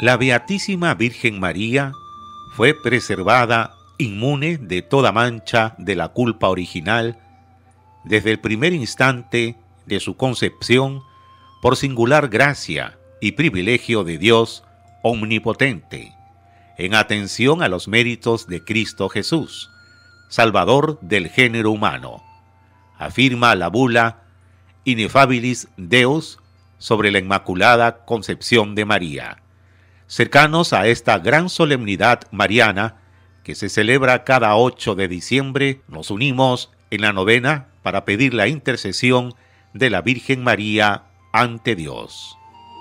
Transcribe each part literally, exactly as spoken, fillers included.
La Beatísima Virgen María fue preservada inmune de toda mancha de la culpa original desde el primer instante de su concepción por singular gracia y privilegio de Dios omnipotente, en atención a los méritos de Cristo Jesús, Salvador del género humano, afirma la bula Ineffabilis Deus sobre la Inmaculada Concepción de María. Cercanos a esta gran solemnidad mariana que se celebra cada ocho de diciembre, nos unimos en la novena para pedir la intercesión de la Virgen María ante Dios.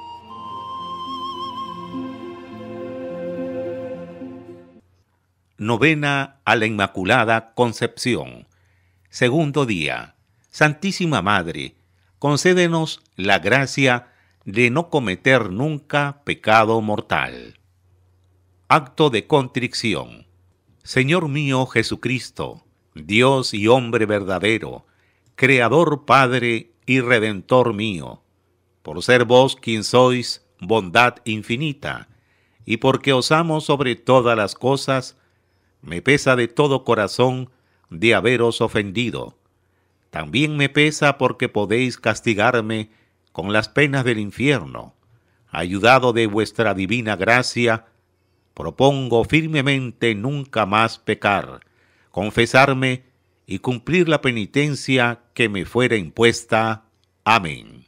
Novena a la Inmaculada Concepción. Segundo día. Santísima Madre, concédenos la gracia de no cometer nunca pecado mortal. Acto de contrición. Señor mío Jesucristo, Dios y hombre verdadero, Creador, Padre y Redentor mío, por ser vos quien sois bondad infinita, y porque os amo sobre todas las cosas, me pesa de todo corazón de haberos ofendido. También me pesa porque podéis castigarme con las penas del infierno. Ayudado de vuestra divina gracia, propongo firmemente nunca más pecar, confesarme y cumplir la penitencia que me fuera impuesta. Amén.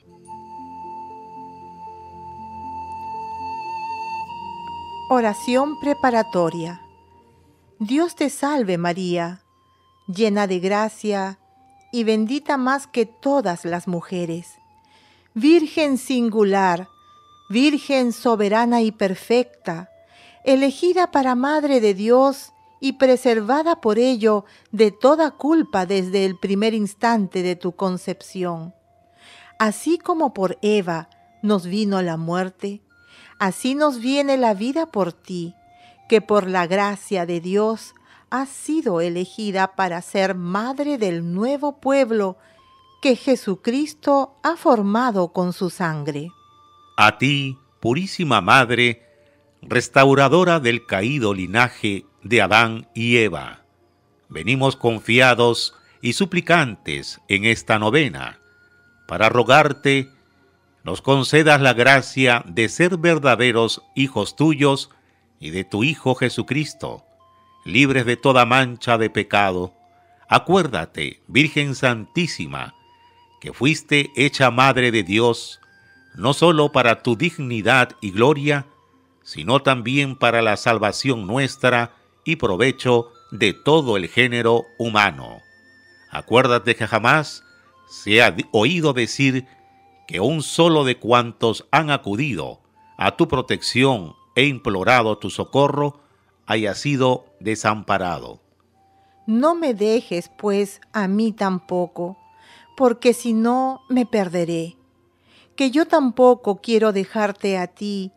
Oración preparatoria. Dios te salve María, llena de gracia y bendita más que todas las mujeres. Virgen singular, Virgen soberana y perfecta, elegida para Madre de Dios y preservada por ello de toda culpa desde el primer instante de tu concepción. Así como por Eva nos vino la muerte, así nos viene la vida por ti, que por la gracia de Dios has sido elegida para ser madre del nuevo pueblo que Jesucristo ha formado con su sangre. A ti, purísima Madre, restauradora del caído linaje de Adán y Eva, venimos confiados y suplicantes en esta novena, para rogarte nos concedas la gracia de ser verdaderos hijos tuyos y de tu Hijo Jesucristo, libres de toda mancha de pecado. Acuérdate, Virgen Santísima, que fuiste hecha Madre de Dios, no solo para tu dignidad y gloria, sino también para la salvación nuestra y provecho de todo el género humano. Acuérdate que jamás se ha oído decir que un solo de cuantos han acudido a tu protección e implorado tu socorro haya sido desamparado. No me dejes, pues, a mí tampoco, porque si no me perderé, que yo tampoco quiero dejarte a ti.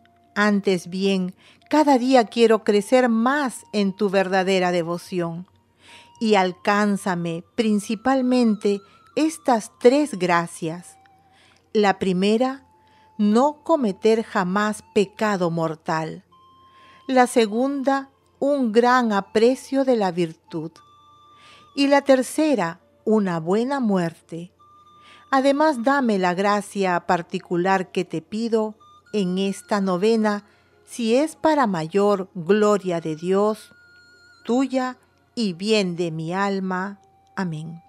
Antes bien, cada día quiero crecer más en tu verdadera devoción. Y alcánzame principalmente estas tres gracias. La primera, no cometer jamás pecado mortal. La segunda, un gran aprecio de la virtud. Y la tercera, una buena muerte. Además, dame la gracia particular que te pido en esta novena, si es para mayor gloria de Dios, tuya y bien de mi alma. Amén.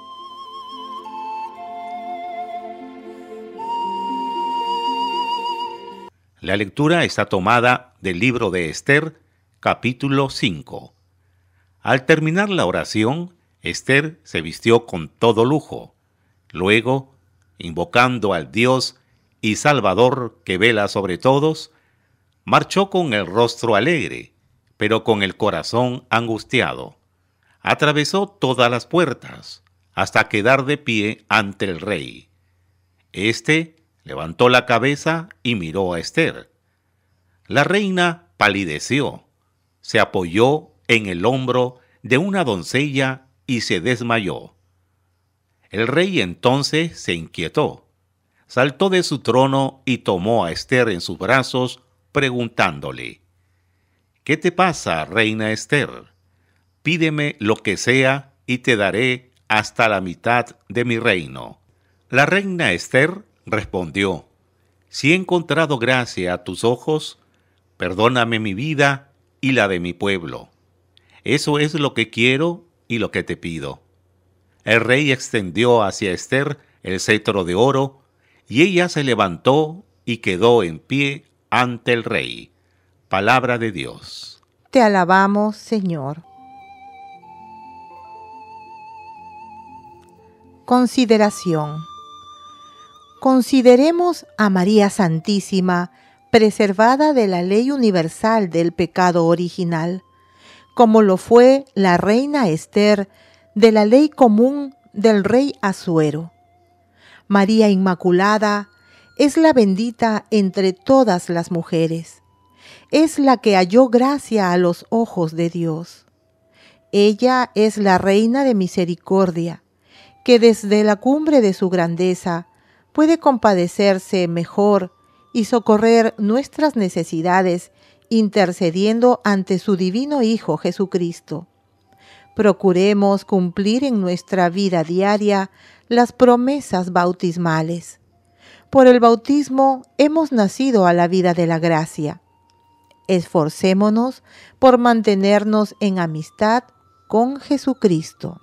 La lectura está tomada del libro de Esther, capítulo cinco. Al terminar la oración, Esther se vistió con todo lujo. Luego, invocando al Dios y Salvador que vela sobre todos, marchó con el rostro alegre, pero con el corazón angustiado. Atravesó todas las puertas, hasta quedar de pie ante el rey. Este levantó la cabeza y miró a Esther. La reina palideció, se apoyó en el hombro de una doncella y se desmayó. El rey entonces se inquietó, saltó de su trono y tomó a Esther en sus brazos preguntándole: ¿qué te pasa, reina Esther? Pídeme lo que sea y te daré hasta la mitad de mi reino. La reina Esther respondió: si he encontrado gracia a tus ojos, perdóname mi vida y la de mi pueblo. Eso es lo que quiero y lo que te pido. El rey extendió hacia Esther el cetro de oro, y ella se levantó y quedó en pie ante el rey. Palabra de Dios. Te alabamos, Señor. Consideración. Consideremos a María Santísima, preservada de la ley universal del pecado original, como lo fue la reina Esther de la ley común del rey Asuero. María Inmaculada es la bendita entre todas las mujeres. Es la que halló gracia a los ojos de Dios. Ella es la reina de misericordia, que desde la cumbre de su grandeza puede compadecerse mejor y socorrer nuestras necesidades intercediendo ante su divino Hijo Jesucristo. Procuremos cumplir en nuestra vida diaria las promesas bautismales. Por el bautismo hemos nacido a la vida de la gracia. Esforcémonos por mantenernos en amistad con Jesucristo.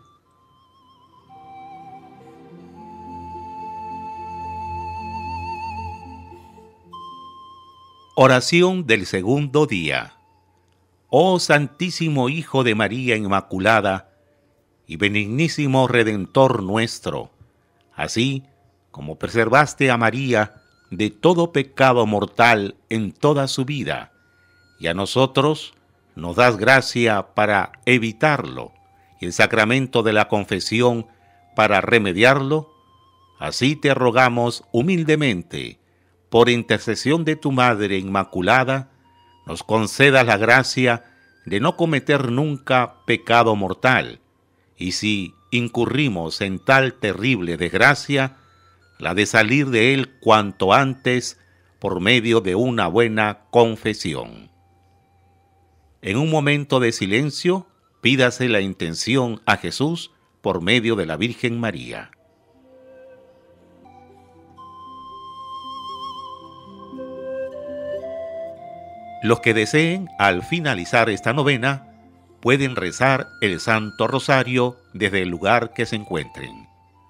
Oración del segundo día. Oh Santísimo Hijo de María Inmaculada y benignísimo Redentor nuestro, así como preservaste a María de todo pecado mortal en toda su vida, y a nosotros nos das gracia para evitarlo y el sacramento de la confesión para remediarlo, así te rogamos humildemente, por intercesión de tu Madre Inmaculada, nos concedas la gracia de no cometer nunca pecado mortal, y si incurrimos en tal terrible desgracia, la de salir de él cuanto antes por medio de una buena confesión. En un momento de silencio, pídase la intención a Jesús por medio de la Virgen María. Los que deseen, al finalizar esta novena, pueden rezar el Santo Rosario desde el lugar que se encuentren.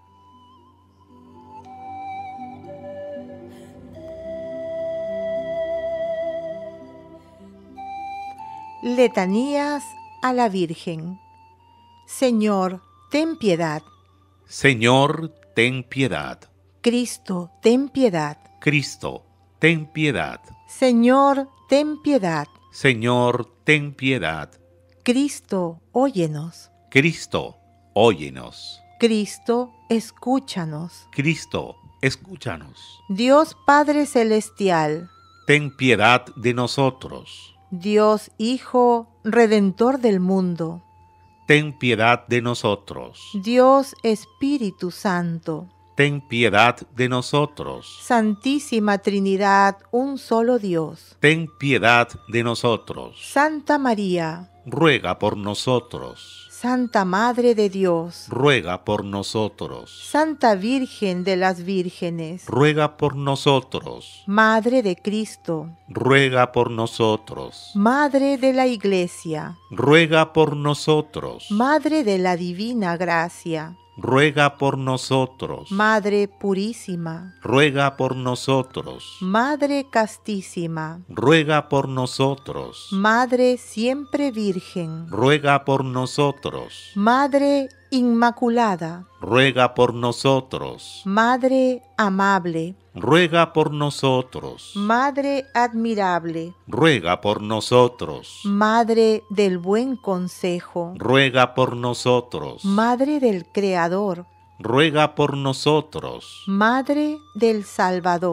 Letanías a la Virgen. Señor, ten piedad. Señor, ten piedad. Cristo, ten piedad. Cristo, ten piedad. Señor, ten piedad. Señor, ten piedad. Cristo, óyenos. Cristo, óyenos. Cristo, escúchanos. Cristo, escúchanos. Dios Padre Celestial, ten piedad de nosotros. Dios Hijo, Redentor del mundo, ten piedad de nosotros. Dios Espíritu Santo, ten piedad de nosotros. Santísima Trinidad, un solo Dios, ten piedad de nosotros. Santa María, ruega por nosotros. Santa Madre de Dios, ruega por nosotros. Santa Virgen de las Vírgenes, ruega por nosotros. Madre de Cristo, ruega por nosotros. Madre de la Iglesia, ruega por nosotros. Madre de la Divina Gracia, ruega por nosotros. Madre Purísima, ruega por nosotros. Madre Castísima, ruega por nosotros. Madre Siempre Virgen, ruega por nosotros. Madre Inmaculada, ruega por nosotros. Madre Amable, ruega por nosotros. Madre Admirable, ruega por nosotros. Madre del Buen Consejo, ruega por nosotros. Madre del Creador, ruega por nosotros. Madre del Salvador,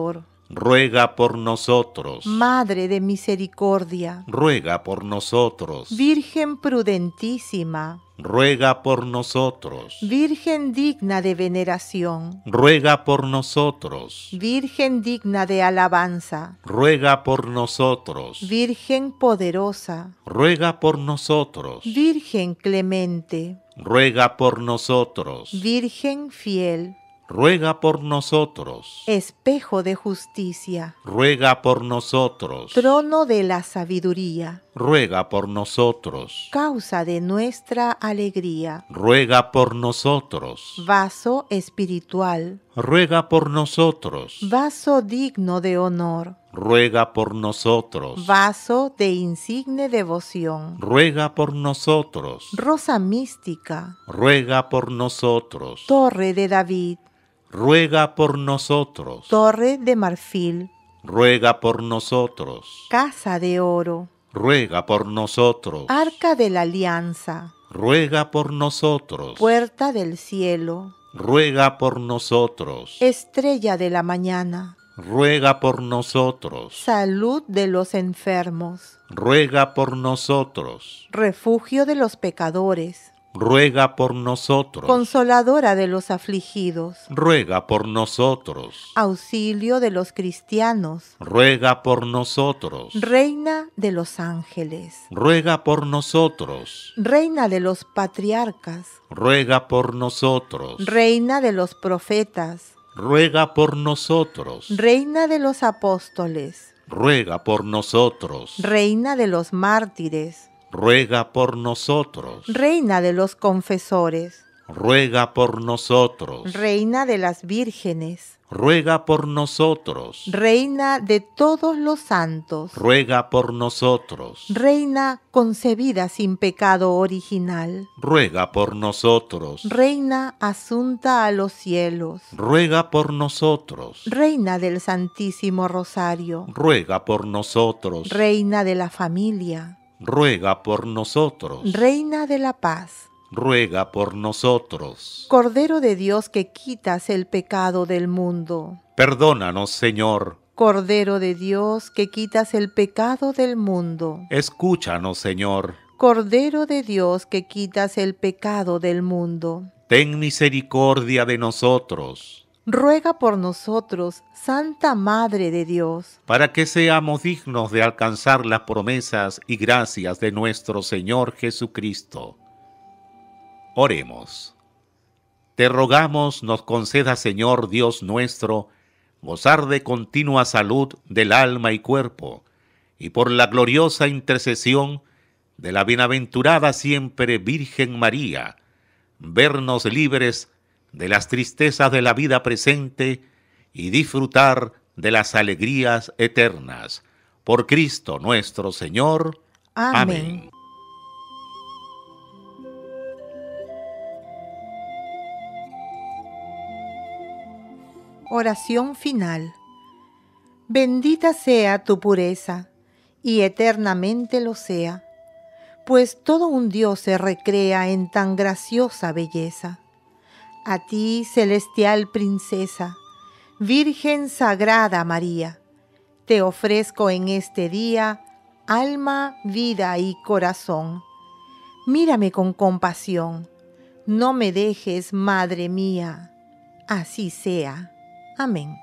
ruega por nosotros. Madre de misericordia, ruega por nosotros. Virgen prudentísima, ruega por nosotros. Virgen digna de veneración, ruega por nosotros. Virgen digna de alabanza, ruega por nosotros. Virgen poderosa, ruega por nosotros. Virgen clemente, ruega por nosotros. Virgen fiel, ruega por nosotros. espejo de justicia, ruega por nosotros. trono de la sabiduría, ruega por nosotros. causa de nuestra alegría, ruega por nosotros. vaso espiritual, ruega por nosotros. vaso digno de honor, ruega por nosotros. vaso de insigne devoción, ruega por nosotros. rosa mística, ruega por nosotros. torre de David, ruega por nosotros. torre de marfil, ruega por nosotros. casa de oro, ruega por nosotros. arca de la alianza, ruega por nosotros. puerta del cielo, ruega por nosotros. estrella de la mañana, ruega por nosotros. salud de los enfermos, ruega por nosotros. refugio de los pecadores, ruega por nosotros. consoladora de los afligidos, ruega por nosotros. auxilio de los cristianos, ruega por nosotros. reina de los ángeles, ruega por nosotros. reina de los patriarcas, ruega por nosotros. reina de los profetas, ruega por nosotros. reina de los apóstoles, ruega por nosotros. reina de los mártires, ruega por nosotros. reina de los confesores, ruega por nosotros. reina de las vírgenes, ruega por nosotros. reina de todos los santos, ruega por nosotros. reina concebida sin pecado original, ruega por nosotros. reina asunta a los cielos, ruega por nosotros. reina del Santísimo Rosario, ruega por nosotros. reina de la familia, ruega por nosotros. reina de la paz, ruega por nosotros. Cordero de Dios que quitas el pecado del mundo, Perdónanos, Señor. Cordero de Dios que quitas el pecado del mundo, Escúchanos, Señor. Cordero de Dios que quitas el pecado del mundo. Ten misericordia de nosotros, Ruega por nosotros, Santa Madre de Dios, para que seamos dignos de alcanzar las promesas y gracias de nuestro Señor Jesucristo. Oremos. Te rogamos nos conceda, Señor Dios nuestro, gozar de continua salud del alma y cuerpo, y por la gloriosa intercesión de la bienaventurada siempre Virgen María, vernos libres de las tristezas de la vida presente y disfrutar de las alegrías eternas. Por Cristo nuestro Señor. Amén. Amén. Oración final. Bendita sea tu pureza, y eternamente lo sea, pues todo un Dios se recrea en tan graciosa belleza. A ti, celestial princesa, Virgen Sagrada María, te ofrezco en este día alma, vida y corazón. Mírame con compasión, no me dejes, Madre mía. Así sea. Amén.